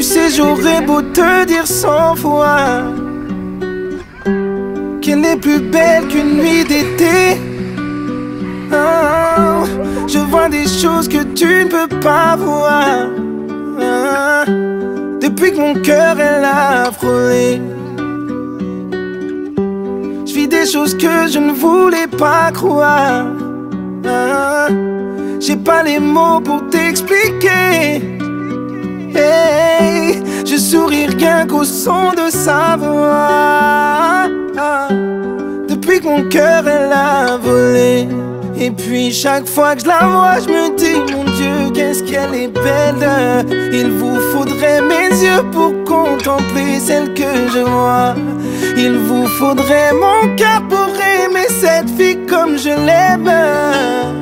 Tu sais, j'aurais beau te dire 100 fois qu'elle est plus belle qu'une nuit d'été. Oh, je vois des choses que tu ne peux pas voir. Depuis que mon cœur elle a frôlé, je vis des choses que je ne voulais pas croire. J'ai pas les mots pour t'expliquer. Hey, je souris rien qu'au son de sa voix. Depuis que mon cœur elle a volé. Et puis chaque fois que je la vois, je me dis, mon Dieu, qu'est-ce qu'elle est belle. Il vous faudrait mes yeux pour contempler celle que je vois. Il vous faudrait mon cœur pour aimer cette fille comme je l'aime.